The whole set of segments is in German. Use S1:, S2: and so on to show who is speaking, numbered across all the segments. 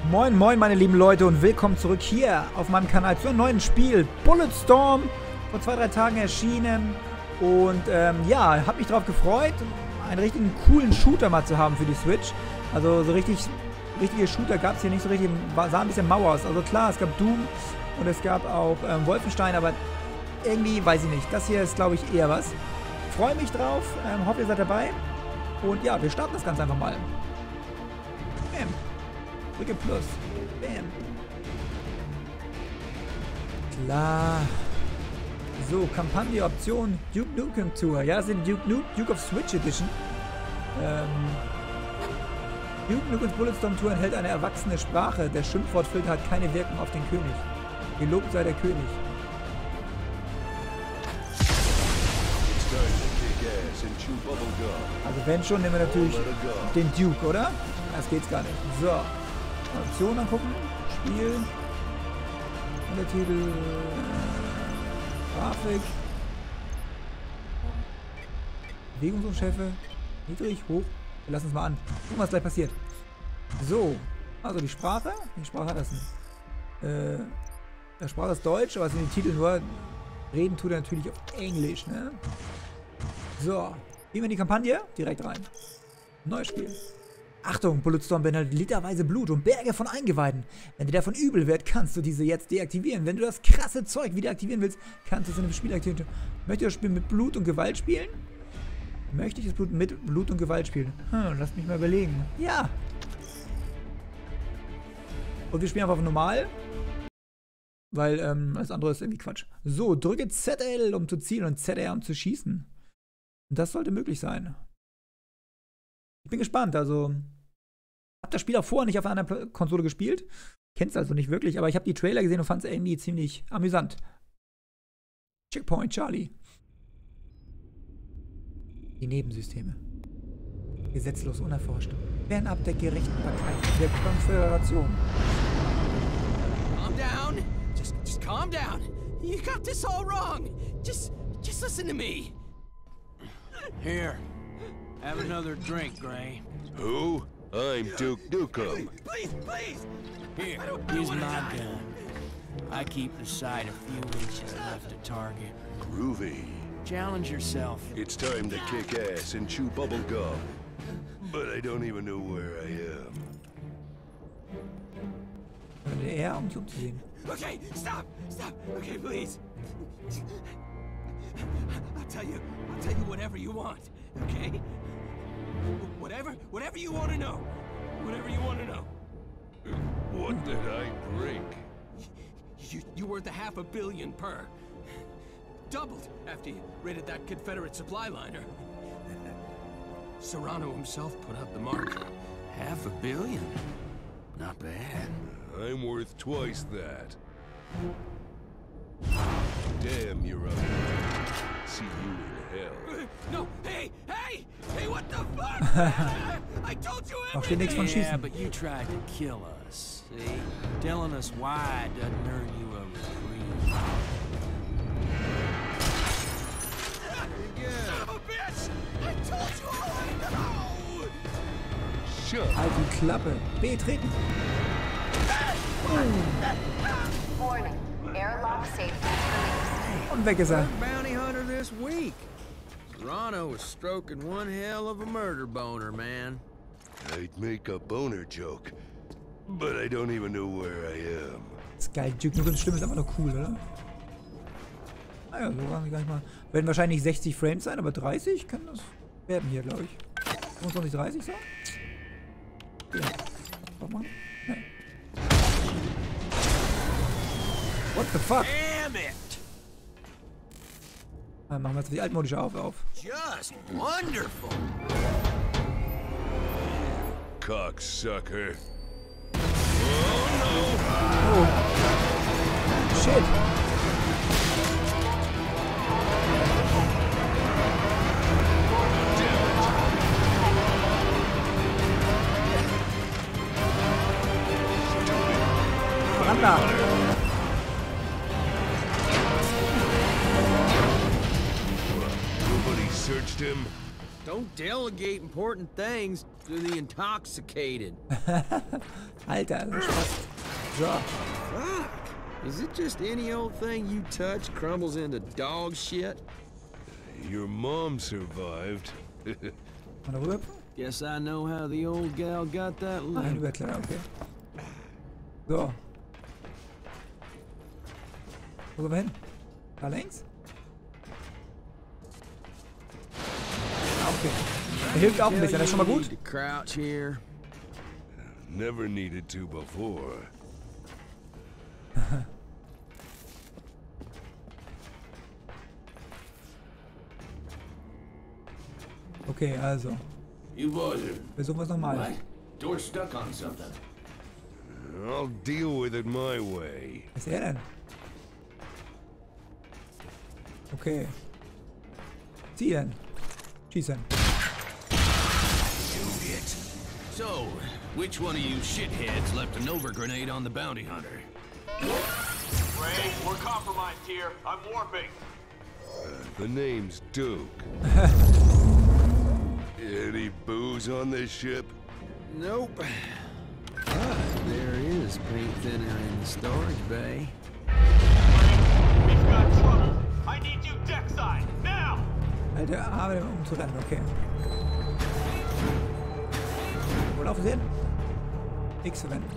S1: Moin moin meine lieben Leute und willkommen zurück hier auf meinem Kanal zu einem neuen Spiel. Bulletstorm, vor 2-3 Tagen erschienen und ja, habe mich darauf gefreut, einen richtigen coolen Shooter mal zu haben für die Switch. Also so richtige Shooter gab es hier nicht so richtig, sah ein bisschen mau aus. Also klar, es gab Doom und es gab auch Wolfenstein, aber irgendwie, weiß ich nicht, das hier ist glaube ich eher was. Freue mich drauf, hoffe ihr seid dabei und ja, wir starten das Ganze einfach mal. Bam. Drücke Plus. Bam. Klar. So, Kampagne, Option, Duke Nukem Tour. Ja, das ist die Duke of Switch Edition. Duke Nukem's Bulletstorm Tour enthält eine erwachsene Sprache. Der Schimpfwortfilter hat keine Wirkung auf den König. Gelobt sei der König. Also wenn schon, nehmen wir natürlich den Duke, oder? Das geht's gar nicht. So. Option angucken. Spiel. Untertitel. Grafik. Bewegungsunschärfe. Niedrig, hoch. Wir lassen es mal an. Gucken, was gleich passiert. So. Also die Sprache. Die Sprache hat das denn? Die Sprache ist Deutsch, aber es sind die Titel nur. Reden tut er natürlich auf Englisch, ne? So. Gehen wir in die Kampagne. Direkt rein. Neues Spiel. Achtung, Bulletstorm beinhaltet literweise Blut und Berge von Eingeweiden. Wenn dir davon übel wird, kannst du diese jetzt deaktivieren. Wenn du das krasse Zeug wieder aktivieren willst, kannst du es in dem Spiel aktivieren. Möchtest du das Spiel mit Blut und Gewalt spielen? Möchte ich das Blut mit Blut und Gewalt spielen? Lass mich mal überlegen. Ja. Und wir spielen einfach auf normal. Weil, alles andere ist irgendwie Quatsch. So, drücke ZL, um zu zielen und ZR, um zu schießen. Und das sollte möglich sein. Ich bin gespannt, also habe das Spiel auch vorher nicht auf einer anderen Konsole gespielt. Kenn's also nicht wirklich, aber ich habe die Trailer gesehen und fand es irgendwie ziemlich amüsant. Checkpoint Charlie. Die Nebensysteme. Gesetzlos unerforscht. Fernab der Gerechtigkeit der Konföderation.
S2: Calm down. Just calm down. You got this all wrong. Just listen to me. Here. Have another drink, Gray.
S3: Who? I'm Duke Nukem.
S2: Please! Here, here's my gun. I keep the sight a few inches left to target.
S3: Groovy.
S2: Challenge yourself.
S3: It's time to kick ass and chew bubble gum. But I don't even know where I am.
S1: Er, um sich umzusehen.
S2: Okay, stop! Okay, please. I'll tell you whatever you want, okay? Whatever you want to know. Whatever you want to know.
S3: What did I drink?
S2: You worth $500 million per. Doubled after you raided that Confederate supply liner. Serrano himself put out the mark. $500 million. Not bad.
S3: I'm worth twice that. Damn, you're up. See you in hell.
S2: No, hey, what the fuck? I told you
S1: Mach dir nichts von
S2: everything.
S1: Schießen.
S2: Yeah, but you tried to kill us. See, telling us why doesn't earn you a reprieve. Son of a bitch! I told you all I know.
S3: Shut
S1: Halt die Klappe. Betreten.
S4: Warning. Airlock safety released.
S1: Und weg ist er.
S2: Bounty hunter this week. Serrano was stroking one hell of a murder boner, man.
S3: I'd make a boner joke, but I don't even know where I am.
S1: Das ist geil. Duke Nukems Stimme ist einfach nur cool, oder? Naja, so waren wir gar nicht mal. Werden wahrscheinlich 60 Frames sein, aber 30 kann das werden hier, glaube ich. 25, 30 so? Ja. Was machen? Nee. What the fuck?
S2: Damn it!
S1: Dann machen wir jetzt die altmodische auf.
S2: Just wonderful.
S3: Cocksucker.
S1: Oh. Shit. Branda.
S3: Nobody searched him.
S2: Don't delegate important things to the intoxicated.
S1: Alter, das ist Spaß. So.
S2: Fuck. Is it just any old thing you touch crumbles into dog shit?
S3: Your mom survived.
S1: Mal da rüber.
S2: Guess I know how the old gal got that
S1: Ein
S2: limp.
S1: Überkletter, okay. So. Wo gehen wir hin? Da links? Ah, okay. Er hilft auch ein bisschen, das ist schon mal gut.
S2: To crouch here.
S3: Never needed to before.
S1: Okay, also.
S5: You boys are
S1: Versuchen wir es nochmal.
S5: right. Door's stuck on something.
S3: I'll deal with it my way.
S1: Was ist er denn? Okay. Ziehen. Schießen.
S2: So, which one of you shitheads left an over grenade on the bounty hunter?
S6: Ray, we're compromised here. I'm warping.
S3: The name's Duke. Any booze on this ship?
S2: Nope. But there is paint thinner in the storage bay.
S6: We've got trouble. I need you deckside, now!
S1: Alte Arme, um zu rennen, okay. Wo laufen sie hin? X verwenden.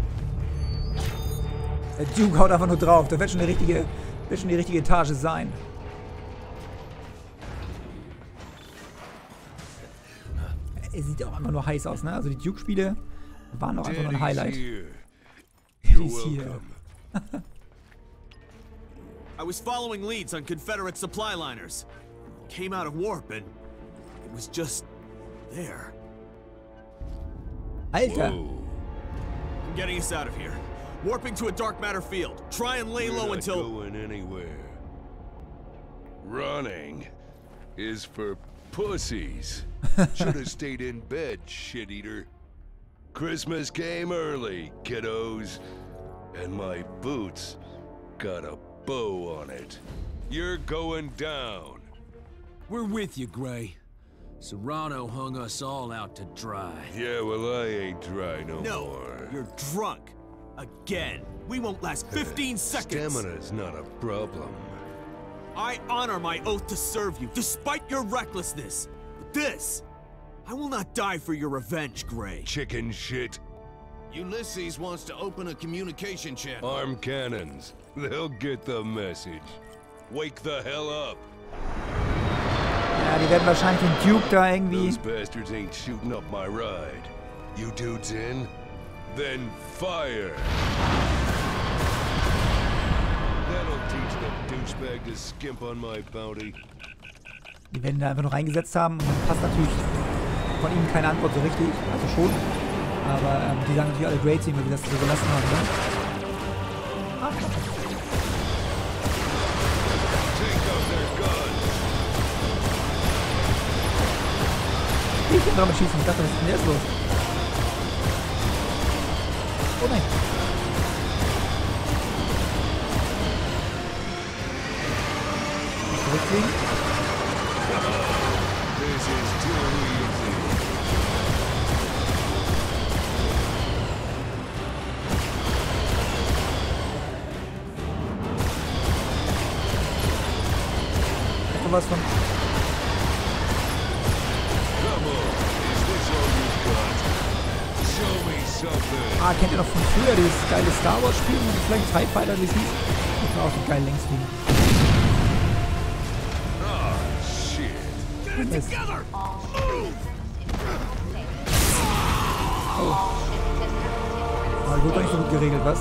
S1: Der Duke haut einfach nur drauf. Das wird schon die richtige Etage sein. Er sieht auch immer nur heiß aus, ne? Also die Duke-Spiele waren auch einfach nur ein
S3: Daddy's
S1: Highlight.
S3: here.
S1: Daddy's
S3: You're
S1: here.
S3: welcome.
S6: I was following leads on Confederate supply liners. Came out of warp and it was just there.
S1: Alter!
S3: Whoa.
S6: I'm getting us out of here. Warping to a dark matter field. Try and lay
S3: We're
S6: low
S3: not
S6: until...
S3: going anywhere. Running is for pussies. Should have stayed in bed, shit eater. Christmas came early, kiddos. And my boots got a bow on it. You're going down.
S2: We're with you, Gray. Serrano hung us all out to dry.
S3: Yeah, well, I ain't dry no
S6: No,
S3: more.
S6: you're drunk. Again. We won't last 15 seconds.
S3: Stamina's not a problem.
S6: I honor my oath to serve you, despite your recklessness. But this... I will not die for your revenge, Gray.
S3: Chicken shit.
S2: Ulysses wants to open a communication channel.
S3: Arm cannons. They'll get the message. Wake the hell up.
S1: Ja, die werden wahrscheinlich den Duke da irgendwie...
S3: Those bastards ain't shooting up my ride. You dudes in? Then fire. That'll teach the douchebag to skimp on my bounty.
S1: Die werden da einfach nur reingesetzt haben und dann passt natürlich von ihnen keine Antwort so richtig. Also schon. Aber die sagen natürlich alle Great Team, weil sie das so gelassen haben, ne? Ach,
S3: Take out their guns.
S1: ich kann damit schießen. Ich dachte, was ist denn jetzt los? Oh nein. Zurückfliegen.
S3: This is too easy.
S1: Was von...
S3: Come on. Is this all you've got? Show me something.
S1: Ah, kennt ihr noch von früher dieses geile Star Wars Spiel? Vielleicht TIE Fighter, wie es hieß? Das war auch so geil längs fliegen.
S3: Ah, shit.
S1: Mist. Aber gut, doch nicht so gut geregelt, was?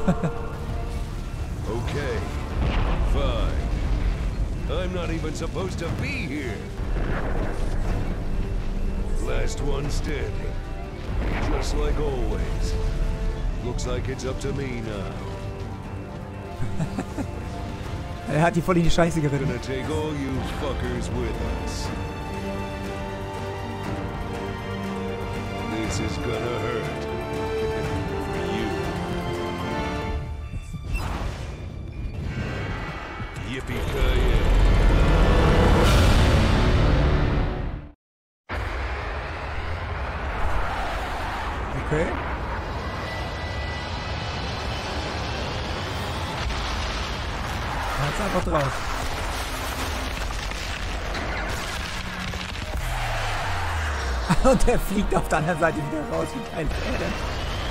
S3: Okay. Fine. I'm not even supposed to be here. Last one standing. Just like always. Looks like it's up to me now.
S1: Er hat die voll in die Scheiße geritten.
S3: Gonna take all you fuckers with us. This is gonna hurt. For you. Yippee-ki-yay.
S1: Jetzt einfach drauf. Und der fliegt auf der anderen Seite wieder raus. Wie geil ist er denn?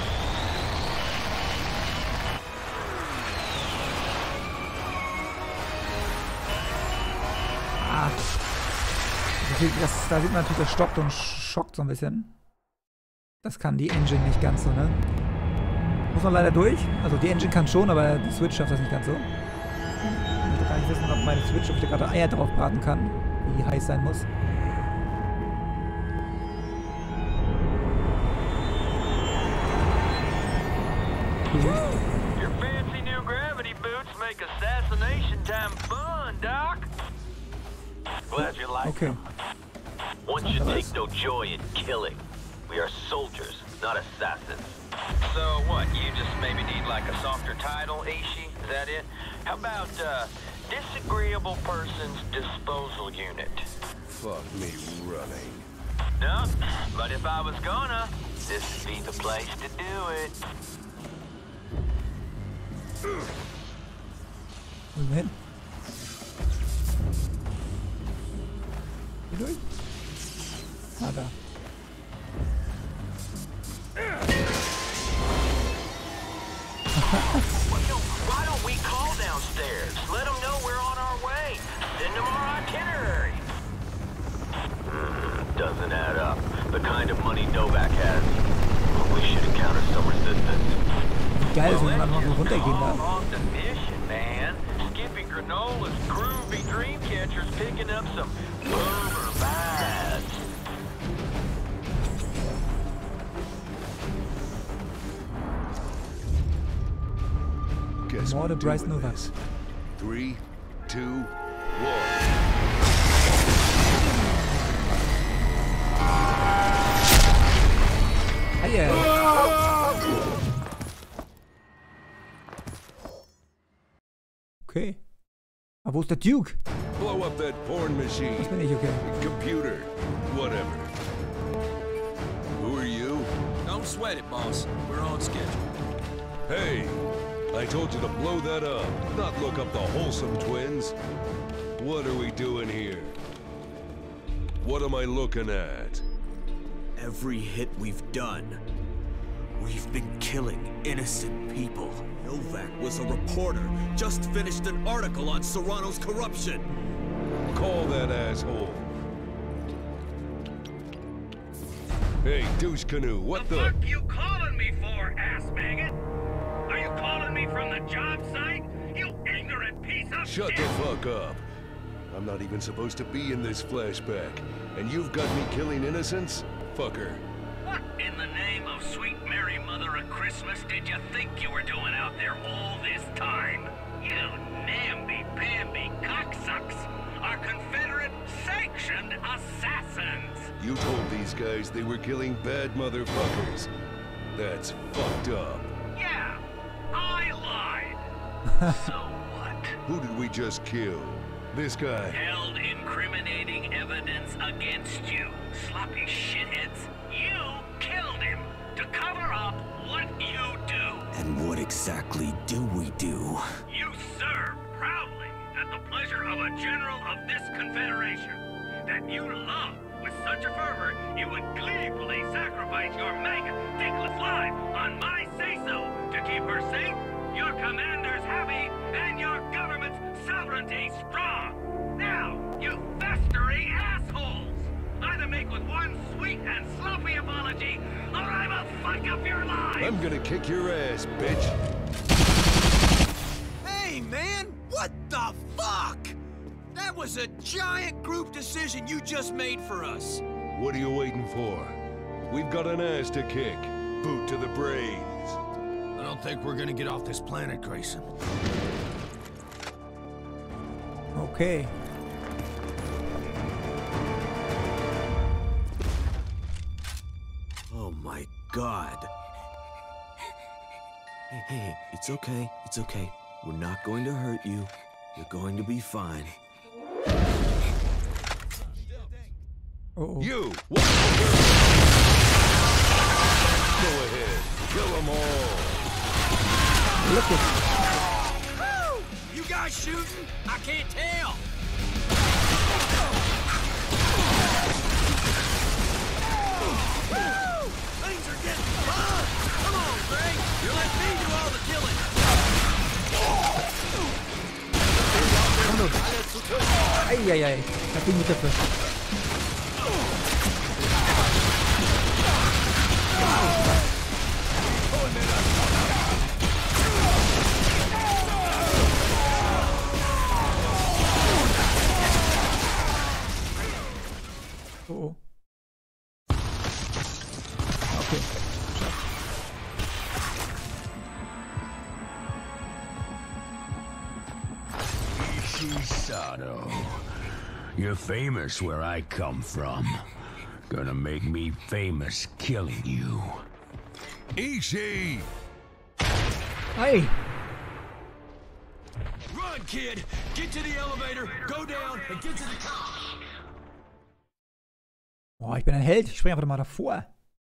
S1: Ah. Da sieht man natürlich, das stoppt und schockt so ein bisschen. Das kann die Engine nicht ganz so, ne? Muss man leider durch. Also die Engine kann schon, aber die Switch schafft das nicht ganz so. Ich möchte gar nicht wissen, ob meine Switch, ob ich da gerade Eier drauf braten kann. Wie heiß sein muss.
S7: Your fancy new gravity boots make assassination time fun, Doc. Glad you like
S1: Okay.
S7: them. One should take no joy in killing. We are soldiers, not assassins. So what, you just maybe need like a softer title, Aishi? Is that it? How about, disagreeable person's disposal unit?
S3: Fuck me running.
S7: No, but if I was gonna, this would be the place to do it.
S1: Moment. Hier durch? Ah, da.
S7: Why don't we call downstairs? Let them know we're on our way. Send them our itinerary. Doesn't add up. The kind of money Novak has. We should encounter some resistance.
S1: Geil, dass man einfach so runtergehen darf.
S7: Off the mission, man. Skippy Granola's groovy dreamcatcher's picking up some boomer vibes.
S3: Guess
S1: Morde
S3: we're
S1: Bryce
S3: doing
S1: Novak.
S3: this. 3, 2, 1.
S1: Eier. Okay. Aber wo ist der Duke?
S3: Blow up that porn machine.
S1: Das bin ich, okay.
S3: Computer. Whatever. Who are you?
S2: Don't sweat it, boss. We're on schedule.
S3: Hey, I told you to blow that up, not look up the Wholesome Twins. What are we doing here? What am I looking at?
S6: Every hit we've done, we've been killing innocent people. Novak was a reporter, just finished an article on Serrano's corruption.
S3: Call that asshole. Hey, douche canoe, what the?
S7: fuck you calling me for, ass maggot? Are you calling me from the job site? You ignorant piece of
S3: Shut
S7: shit!
S3: the fuck up. I'm not even supposed to be in this flashback, and you've got me killing innocents? Fucker.
S7: What in the name of sweet Mary Mother of Christmas did you think you were doing out there all this time? You namby-pamby cocksucks are Confederate sanctioned assassins!
S3: You told these guys they were killing bad motherfuckers. That's fucked up.
S7: Yeah, I lied. So what?
S3: Who did we just kill? This guy.
S7: Held incriminating evidence against you, sloppy shitheads. You killed him to cover up what you do.
S6: And what exactly do we do?
S7: You serve proudly at the pleasure of a general of this confederation that you love with such a fervor you would gleefully sacrifice your maggot dickless life on my say-so to keep her safe, your commanders happy, and your government's sovereignty strong. Now, you festering assholes! Either make with one sweet and sloppy apology, or I will fuck up your lives!
S3: I'm gonna kick your ass, bitch.
S2: Hey, man! What the fuck? That was a giant group decision you just made for us.
S3: What are you waiting for? We've got an ass to kick. Boot to the brains.
S2: I don't think we're gonna get off this planet, Grayson.
S1: Okay.
S6: Oh my god. Hey, it's okay, it's okay. We're not going to hurt you. You're going to be fine.
S1: Oh,
S3: You! What? Go ahead. Kill them all.
S1: look at
S2: You guys I shooting? I can't tell. Things are getting fun. Come on, Greg. You let me do all the killing.
S1: Eieiei. Da fliegen die Köpfe. Oh. Okay.
S7: Ishisado. You're famous where I come from. Gonna make me famous killing you.
S3: Ishi!
S1: Hi.
S6: Run, kid! Get to the elevator, go down, and get to the top!
S1: Boah, ich bin ein Held. Ich springe einfach mal davor.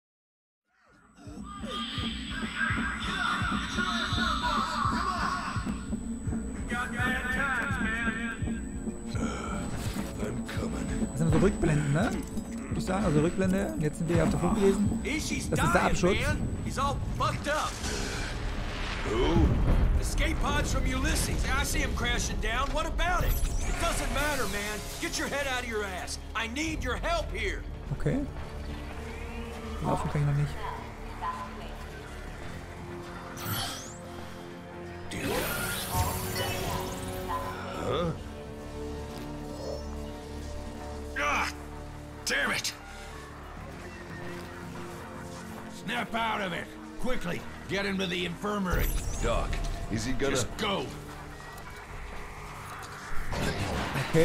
S3: I'm coming.
S1: Das sind so Rückblenden, ne? Würde ich sagen. Also Rückblende. Jetzt sind wir auf der Flucht gewesen.
S2: Ishi's
S1: Das ist der
S2: dying,
S1: Abschutz.
S2: man. He's all fucked up.
S3: Who?
S2: Escape pods from Ulysses. I see him crashing down. What about it? It doesn't matter, man. Get your head out of your ass. I need your help here.
S1: Okay. Laufen kann ich noch nicht.
S7: Ah! Damn it! Snap out of it! Quickly! Get him to the infirmary!
S3: Doc, is he gonna...
S7: Just go!
S1: Okay.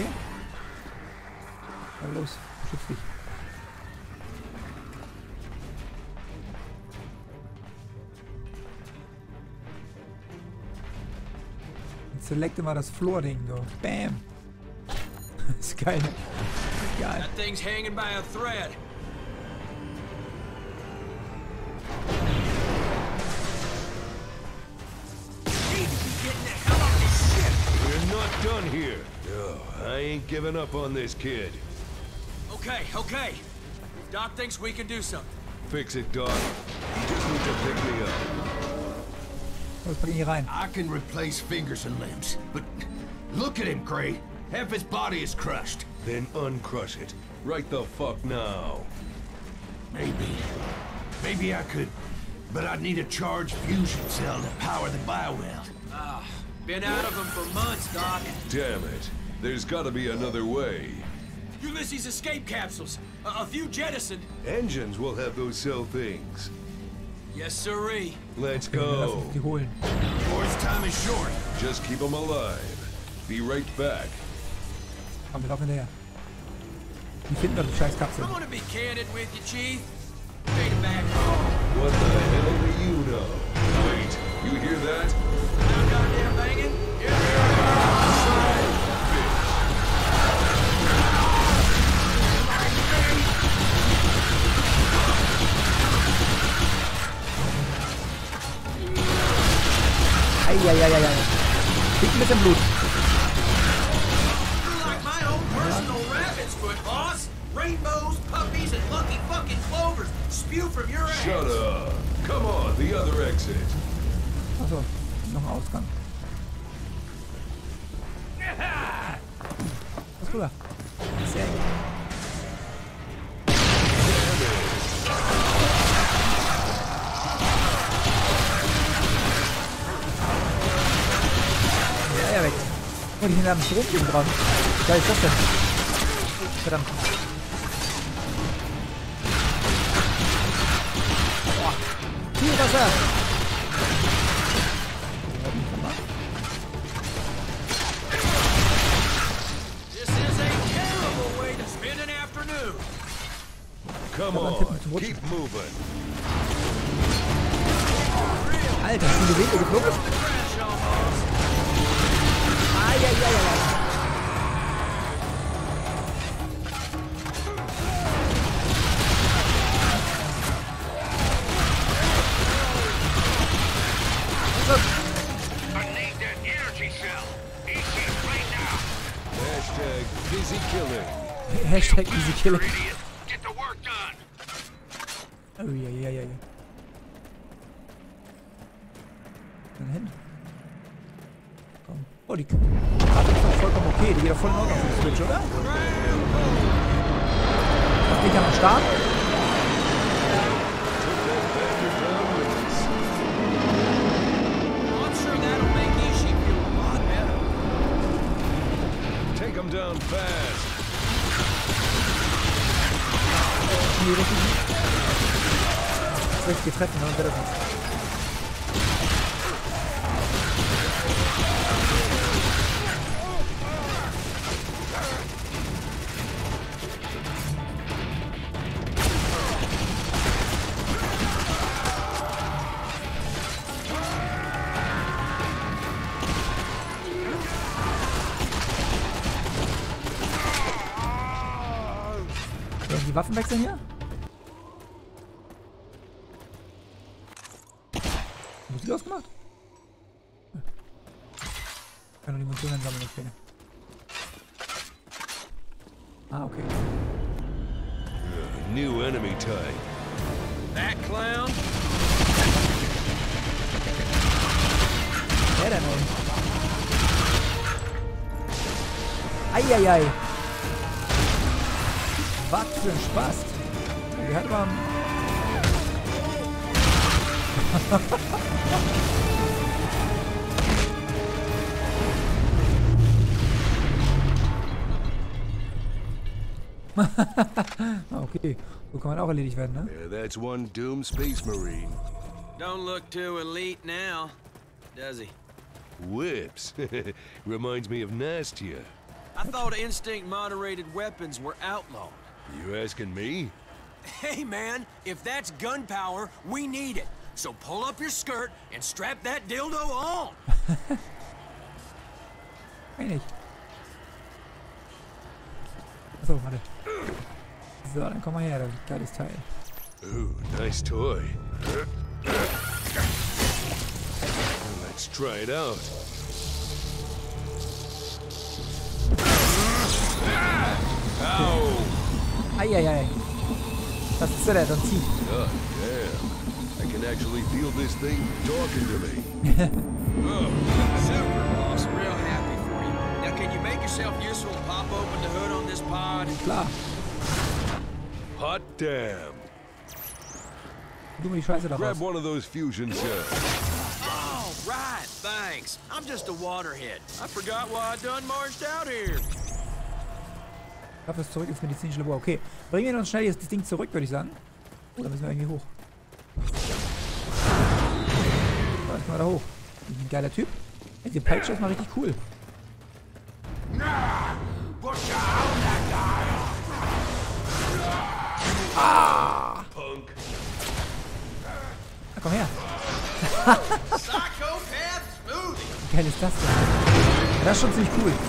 S1: Na los, schütz dich. Jetzt selekte mal das Floor-Ding, so. Bam! Das ist geil. Geil.
S2: That thing's hanging by a thread. Need to be getting the hell off this ship.
S3: We're not done here. No, I ain't giving up on this kid.
S2: Okay, okay. Doc thinks we can do something.
S3: Fix it, Doc. You just need to pick me up.
S1: Los, pack ihn hier rein.
S5: I can replace fingers and limbs, but look at him, Gray. Half his body is crushed.
S3: Then uncrush it. Right the fuck now.
S5: Maybe I could, but I'd need a charged fusion cell to power the bioweld.
S2: Been out of them for months, Doc.
S3: Damn it. There's gotta be another way.
S2: Ulysses escape capsules. A few jettisoned.
S3: Engines will have those cell things.
S2: Yes, sirree.
S3: Let's
S1: Lass
S3: go.
S1: uns die holen.
S5: Boy's time is short.
S3: Just keep them alive. Be right back.
S1: Komm, wir laufen hinterher. Die finden doch die scheiß Kapsel.
S2: I want to be candid with you, Chief. Take it back home.
S3: What the hell do you know? Wait, you hear that?
S2: Now goddamn banging?
S1: Eieieiei. Kriegt ein bisschen Blut.
S2: You're like my own personal rabbit's foot, boss. Rainbows, puppies, and lucky fucking clovers spew from your ass.
S3: Shut up. Come on, the other exit.
S1: Achso, noch ein Ausgang. Was rüber? Sehr gut. Ja, weg. Oh, die sind am Strom gegen dran. Wie geil ist das denn? Verdammt. Boah. Viel Wasser.
S2: This is a terrible way to spend an afternoon.
S3: Come on, keep moving.
S1: Alter, sind die Wege geflogen?
S2: Crash almost.
S1: Eieieiei.
S7: I need that energy cell.
S3: Hashtag busy killing.
S1: Hashtag easy killing.
S7: Get the work done.
S1: Oh, ja. Dann hin. Komm. Oh, die Karte ist doch vollkommen okay. Die geht doch voll in Ordnung für die Switch, oder? Das Ding kann man starten.
S2: I'm sure that'll make Ishii feel a lot better.
S3: Take him down fast.
S1: Nee, richtig. Das richtige Treffen, dann wäre das nicht. Die Waffen wechseln hier? Musik ausgemacht? Ich kann nur die Munition einsammeln, okay. Ah, okay.
S3: New enemy type.
S2: That clown?
S1: Wer denn, ey? Eieiei. Was für ein Spaß. Die hat man... Okay, so kann man auch erledigt werden, ne?
S3: Yeah, that's one doomed space marine.
S2: Don't look too elite now, does he?
S3: Whips. Reminds me of Nastia.
S2: I thought instinct-moderated weapons were outlawed.
S3: You asking me?
S2: Hey, man, if that's gunpowder, we need it. So pull up your skirt and strap that dildo on.
S1: Eigentlich. Achso, warte. So, dann komm mal her, das ist ein geiles Teil.
S3: Ooh, nice toy. Let's try it out. Ow!
S1: Eieiei. Was ist denn dann zieh?
S3: God damn. I can actually feel this thing talking to me.
S2: Oh, super, boss. Real happy for you. Now, can you make yourself useful and pop open the hood on this pod?
S1: Klar.
S3: Hot damn.
S1: Du mir die Scheiße da raus.
S3: Grab one of those fusion cells.
S2: Oh, right, thanks. I'm just a waterhead. I forgot why I done marched out here.
S1: Dafür ist zurück ins medizinische Labor. Okay, bringen wir uns schnell jetzt das Ding zurück, würde ich sagen. Oh, da müssen wir irgendwie hoch. So, erstmal da hoch. Ein geiler Typ. Die Peitsche ist mal richtig cool. Ah!
S3: Punk.
S1: Na, komm her.
S2: Psychopath smoothie.
S1: Wie geil ist das denn? Das ist schon ziemlich cool.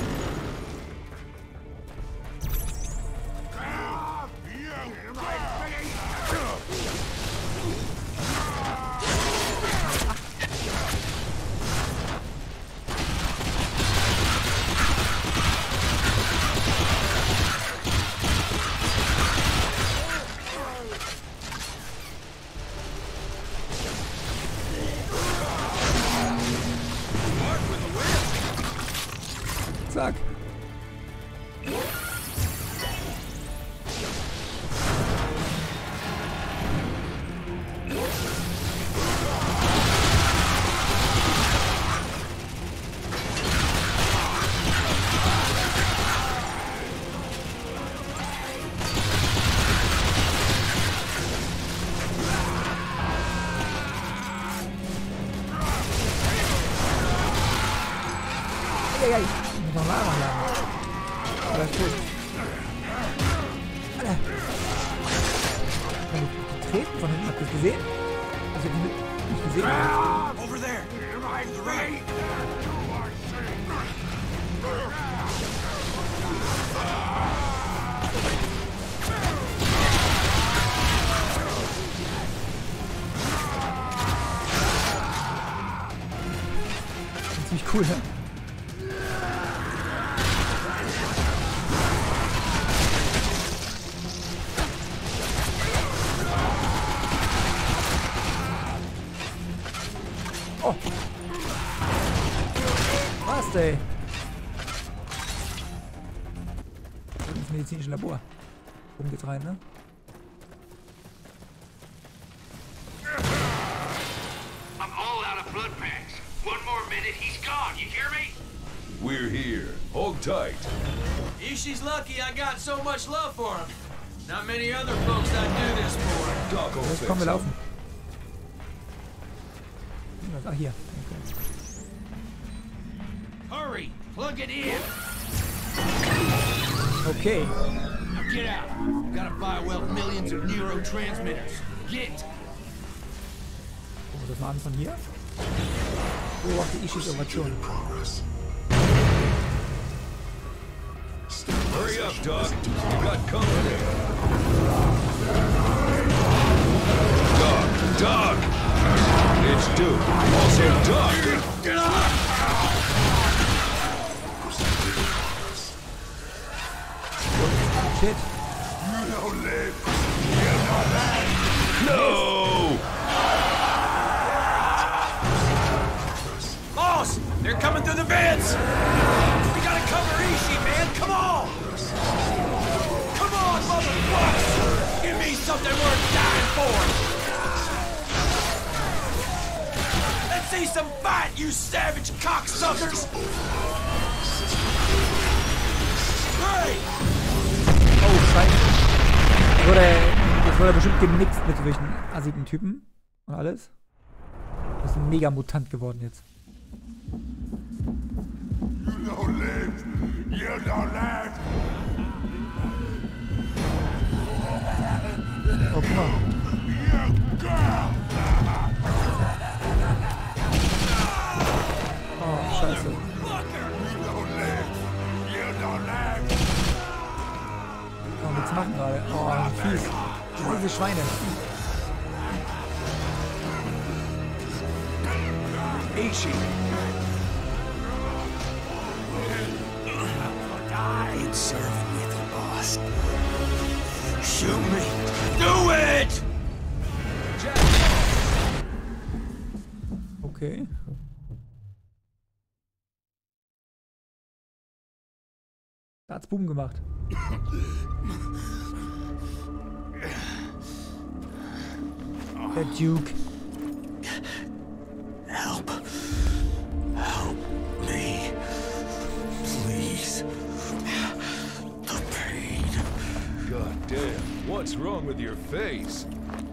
S1: Zack. Eieiei. Ich muss noch Lava laden. Aber ist gut. Alter. Die treten von hinten. Habt ihr das gesehen? Also die nicht gesehen.
S2: Over there. To the right.
S1: Ziemlich cool, ne? Oh. Was, ey? Das medizinische Labor. Oben geht's rein, ne?
S7: I'm all out of blood packs. One more minute, he's gone. You hear me?
S3: We're here. Hold tight.
S2: Ishi's lucky I got so much love for him. Not many other folks I'd do this for.
S3: Doc will
S1: Jetzt
S3: fix
S1: kommen wir
S3: him.
S1: laufen. Ah, hier.
S5: Hurry! Plug it in!
S1: Okay.
S5: Now get out! Gotta bioweld millions of neurotransmitters. Get!
S1: Gucken wir das mal an von hier. Beobachte Ishis Ovation.
S3: Hurry up, Doc. You got company. Doc! It's Duke. Also Doc!
S1: Shit.
S3: No!
S2: Boss! They're coming through the vents! We gotta cover Ishi, man! Come on! Come on, motherfucker! Give me something worth dying for! Let's see some fight, you savage cocksuckers! Hey!
S1: Oh, Scheiße. Jetzt wurde er bestimmt gemixt mit solchen assigen Typen und alles. Das ist ein Mega-Mutant geworden jetzt. Oh, guck mal. Oh, Scheiße. Oh, nichts machen gerade. Oh, fies. Diese Schweine.
S3: Ishi!
S6: I'd serve with the boss. Shoot me. Do it!
S1: Okay. Da hat's Boom gemacht. Der Duke.
S6: Help. Help me. Please. The pain.
S3: God damn, what's wrong with your face?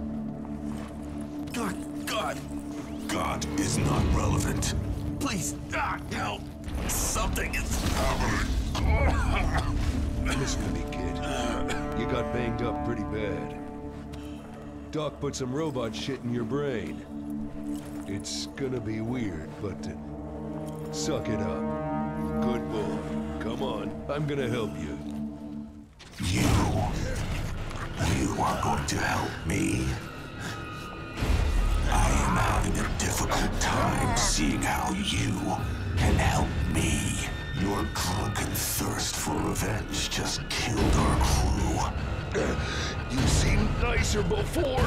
S6: God is not relevant. Please, help. Something is happening.
S3: Listen to me, kid. You got banged up pretty bad. Doc put some robot shit in your brain. It's gonna be weird, but suck it up. Good boy. Come on, I'm gonna help you.
S6: You are going to help me. I am having a difficult time seeing how you can help me. Your drunken thirst for revenge just killed our crew.
S3: You seemed nicer before.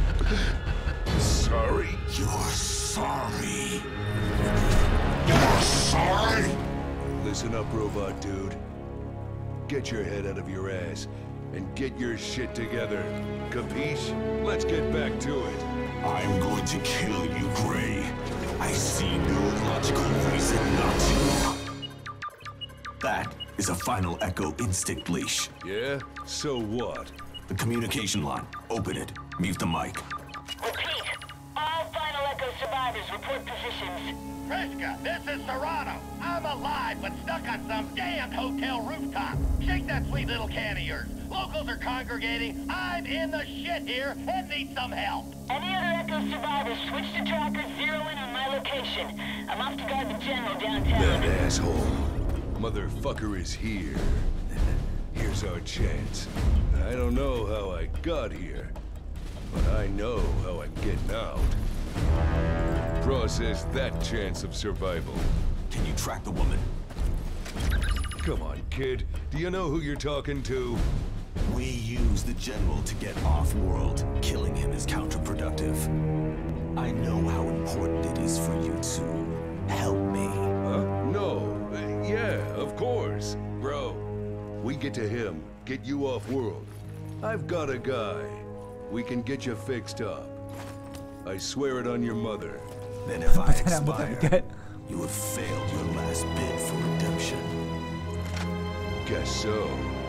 S3: Sorry.
S6: You're sorry. You're sorry?
S3: Listen up, robot dude. Get your head out of your ass and get your shit together. Capiche? Let's get back to it.
S6: I'm going to kill you, Gray. I see no logical reason not to. That is a final Echo instinct leash.
S3: Yeah? So what?
S6: The communication line. Open it. Mute the mic.
S8: Repeat. All Final Echo survivors report positions.
S7: Kreska, this is Serrano. I'm alive, but stuck on some damned hotel rooftop. Shake that sweet little can of yours. Locals are congregating. I'm in the shit here and need some help.
S8: Any other Echo survivors, switch to tracker, zero in on my location. I'm off to guard the general downtown.
S3: That asshole. Motherfucker is here. Here's our chance. I don't know how I got here, but I know how I'm getting out. Process that chance of survival.
S6: Can you track the woman?
S3: Come on, kid. Do you know who you're talking to?
S6: We use the general to get off-world. Killing him is counterproductive. I know how important it is for you to help me.
S3: Huh? No. Yeah, of course. Bro, we get to him, get you off-world. I've got a guy. We can get you fixed up. I swear it on your mother.
S6: Then if I
S1: Deiner Mutter, wie
S6: expire,
S1: geil.
S6: you have failed your last bid for redemption.
S3: Guess so.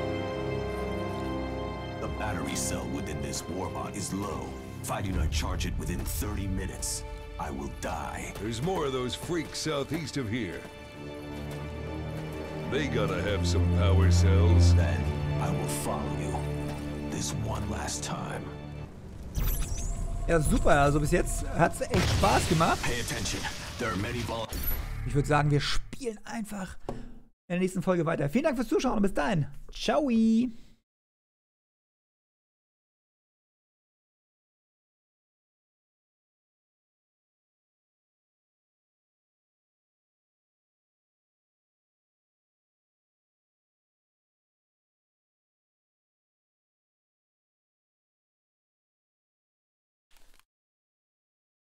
S6: The battery cell within this warbot is low. If I do not charge it within 30 minutes, I will die.
S3: There's more of those freaks southeast of here. They gotta have some power cells.
S6: Then I will follow you. This one last time.
S1: Ja, super. Also bis jetzt hat es echt Spaß gemacht.
S6: Pay attention. There are many
S1: Ich würde sagen, wir spielen einfach in der nächsten Folge weiter. Vielen Dank fürs Zuschauen und bis dahin. Ciao.